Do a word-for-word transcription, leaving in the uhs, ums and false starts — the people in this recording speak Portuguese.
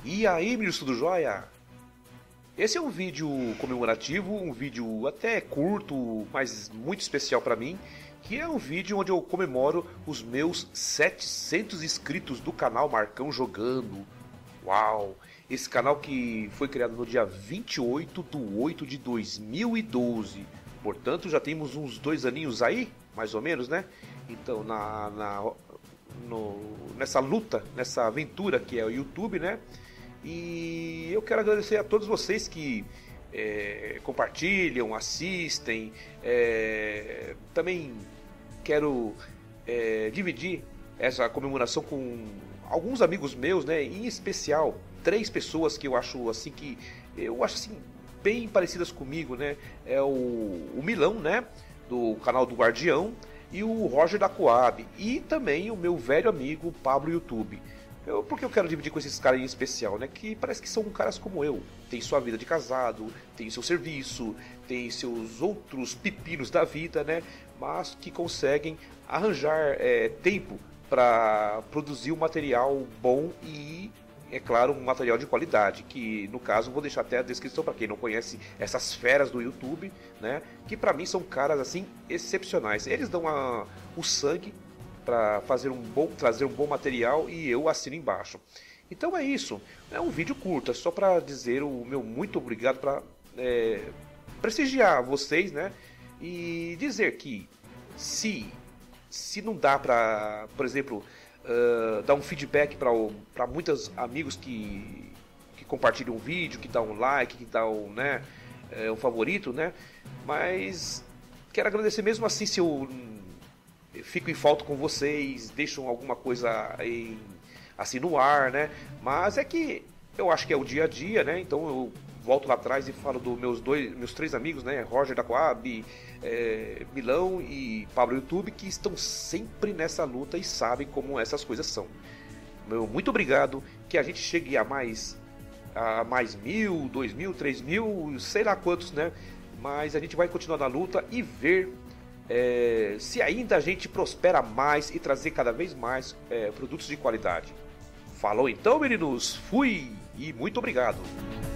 E aí, meninos, tudo jóia? Esse é um vídeo comemorativo, um vídeo até curto, mas muito especial para mim, que é um vídeo onde eu comemoro os meus setecentos inscritos do canal Marcão Jogando. Uau! Esse canal que foi criado no dia vinte e oito de oito de dois mil e doze. Portanto, já temos uns dois aninhos aí, mais ou menos, né? Então, na, na, no, nessa luta, nessa aventura que é o YouTube, né? E eu quero agradecer a todos vocês que é, compartilham, assistem. É, também quero é, dividir essa comemoração com alguns amigos meus, né? Em especial três pessoas que eu acho assim que eu acho assim bem parecidas comigo, né? É o, o Milão, né? Do canal do Guardião, e o Roger da Coab, e também o meu velho amigo Pablo YouTube. Eu, porque eu quero dividir com esses caras em especial, né? Que parece que são caras como eu. Tem sua vida de casado, tem seu serviço, tem seus outros pepinos da vida, né? Mas que conseguem arranjar é, tempo para produzir um material bom e, é claro, um material de qualidade. Que, no caso, vou deixar até a descrição para quem não conhece essas feras do YouTube, né? Que para mim são caras, assim, excepcionais. Eles dão a, o sangue para fazer um bom, trazer um bom material, e eu assino embaixo. Então é isso, é um vídeo curto, é só para dizer o meu muito obrigado, para é, prestigiar vocês, né? E dizer que se, se não dá para, por exemplo, uh, dar um feedback para muitos amigos que, que compartilham o vídeo, que dá um like, que dá um, né, é, um favorito, né? Mas quero agradecer mesmo assim se eu fico em falta com vocês, deixam alguma coisa em, assim no ar, né? Mas é que eu acho que é o dia a dia, né? Então eu volto lá atrás e falo dos meus dois, meus três amigos, né? Roger da Coab, é, Milão e Pablo YouTube, que estão sempre nessa luta e sabem como essas coisas são. Meu muito obrigado, que a gente chegue a mais a mais mil, dois mil, três mil, sei lá quantos, né? Mas a gente vai continuar na luta e ver É, se ainda a gente prospera mais e trazer cada vez mais é, produtos de qualidade. Falou então, meninos, fui e muito obrigado.